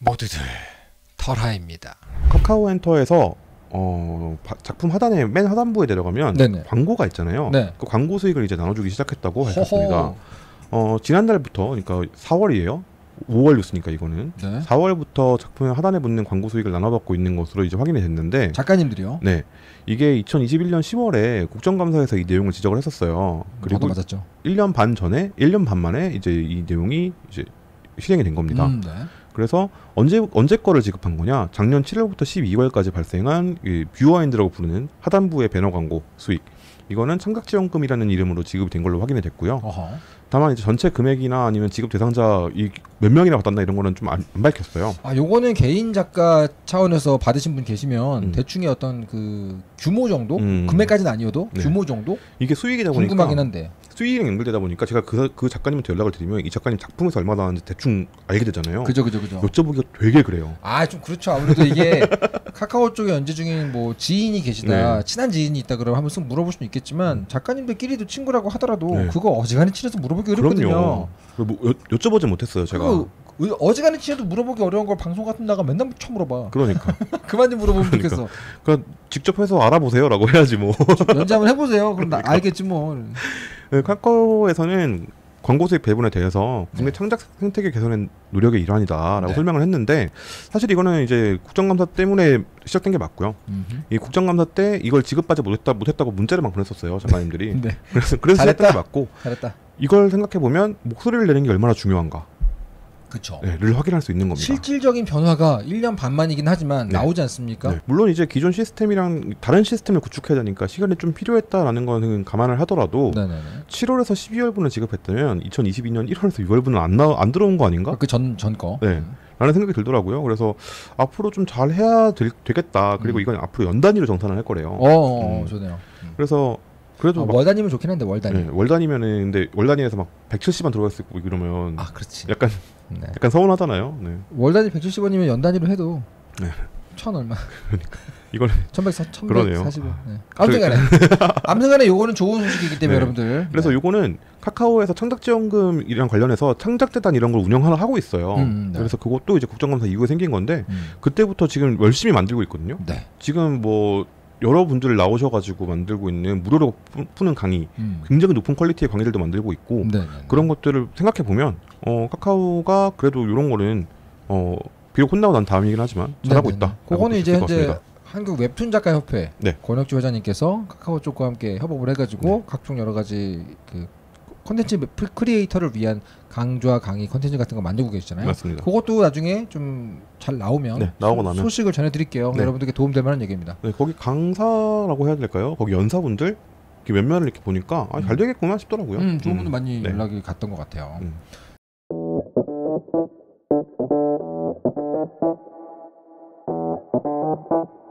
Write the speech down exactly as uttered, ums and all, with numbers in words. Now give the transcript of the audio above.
모두들 털하입니다. 카카오엔터에서 어, 작품 하단에 맨 하단부에 내려가면 네네. 광고가 있잖아요. 네. 그 광고 수익을 이제 나눠주기 시작했다고 밝혔습니다. 어, 지난달부터, 그러니까 사월이에요. 오월 뉴스니까 이거는 네. 사월부터 작품 하단에 붙는 광고 수익을 나눠받고 있는 것으로 이제 확인이 됐는데, 작가님들이요? 네, 이게 이천이십일 년 시월에 국정감사에서 이 내용을 지적을 했었어요. 그리고 맞았죠. 일 년 반 전에, 일 년 반 만에 이제 이 내용이 이제 실행이 된 겁니다. 음, 네. 그래서 언제 언제 거를 지급한 거냐? 작년 칠월부터 십이월까지 발생한 이 뷰어인드라고 부르는 하단부의 배너 광고 수익. 이거는 청각지원금이라는 이름으로 지급이 된 걸로 확인이 됐고요. 어허. 다만 이제 전체 금액이나 아니면 지급 대상자 이 몇 명이나 받았나 이런 거는 좀 안 밝혔어요. 아, 요거는 개인 작가 차원에서 받으신 분 계시면 음. 대충의 어떤 그 규모 정도, 음. 금액까지는 아니어도 네. 규모 정도 이게 수익이다 보니까 궁금하긴 한데. 수익이랑 연결되다 보니까 제가 그, 그 작가님한테 연락을 드리면 이 작가님 작품에서 얼마 나왔는지 대충 알게 되잖아요. 그죠, 그죠, 그죠. 여쭤보기가 되게 그래요. 아, 좀 그렇죠. 아무래도 이게 카카오 쪽에 연재 중인 뭐 지인이 계시다, 네. 친한 지인이 있다 그러면 한번 쓱 물어볼 수는 있겠지만 작가님들끼리도 친구라고 하더라도 네. 그거 어지간히 친해서 물어보기 어렵거든요. 뭐 여, 여쭤보지 못했어요, 제가. 어지간히 친해도 물어보기 어려운 걸 방송 같은 데가 맨날 쳐물어봐. 그러니까. 그만 좀 물어보면 그러니까. 좋겠어. 그러니까 직접 해서 알아보세요라고 해야지 뭐. 연재 한번 해보세요. 그럼 그러니까. 나 알겠지 뭐. 네, 카카오에서는 광고 수익 배분에 대해서 국내 네. 창작 생태계 개선의 노력의 일환이다라고 네. 설명을 했는데, 사실 이거는 이제 국정감사 때문에 시작된 게 맞고요. 음흠. 이 국정감사 때 이걸 지급받지 못했다 못했다고 문자를 막 보냈었어요, 작가님들이. 네. 그래서 그래서 시작된 게 맞고. 잘했다. 이걸 생각해 보면 목소리를 내는 게 얼마나 중요한가. 그쵸. 네, 를 확인할 수 있는 겁니다. 실질적인 변화가 일 년 반 만이긴 하지만 네. 나오지 않습니까? 네. 물론 이제 기존 시스템이랑 다른 시스템을 구축해야 되니까 시간이 좀 필요했다라는 거는 감안을 하더라도 네네네. 칠월에서 십이월분을 지급했다면 이천이십이 년 일월에서 유월분은 안, 나, 안 들어온 거 아닌가? 그 전, 전 거. 네. 음. 라는 생각이 들더라고요. 그래서 앞으로 좀 잘 해야 될, 되겠다. 그리고 음. 이건 앞으로 연 단위로 정산을 할 거래요. 어, 음. 좋네요. 음. 그래서 그래도 아, 월 단위면 좋긴 한데 월 단위. 네, 월 단위면은 근데 월 단위에서 막 백칠십만 들어갈 수 있고 이러면 아, 그렇지. 약간 네. 약간 서운하잖아요. 네. 월 단위 백칠십 원이면 연 단위로 해도 네. 천 얼마. 그러니까 이걸 천백사십 그러네요. 네. 아무튼간에 아무튼간에 요거는 좋은 소식이기 때문에 네. 여러분들. 그래서 네. 요거는 카카오에서 창작지원금이랑 관련해서 창작재단 이런 걸 운영하나 하고 있어요. 음, 네. 그래서 그것도 이제 국정감사 이후에 생긴 건데 음. 그때부터 지금 열심히 만들고 있거든요. 네. 지금 뭐 여러분들 나오셔가지고 만들고 있는 무료로 푸는 강의, 음. 굉장히 높은 퀄리티의 강의들도 만들고 있고 네네네. 그런 것들을 생각해 보면 어, 카카오가 그래도 이런 거는 어, 비록 혼나고 난 다음이긴 하지만 잘하고 네네네. 있다. 그거는 이제 현재 한국 웹툰 작가 협회 네. 권혁주 회장님께서 카카오 쪽과 함께 협업을 해가지고 네. 각종 여러 가지 그 콘텐츠 크리에이터를 위한 강좌 강의 콘텐츠 같은 거 만들고 계시잖아요. 맞습니다. 그것도 나중에 좀 잘 나오면, 네, 나오고 나면 소식을 전해드릴게요. 네. 여러분들께 도움될 만한 얘기입니다. 네, 거기 강사라고 해야 될까요? 거기 연사분들 이렇게 몇 면을 이렇게 보니까 아, 잘 되겠구나 싶더라고요. 음, 좋은 분들 음. 많이 네. 연락이 갔던 것 같아요. 음.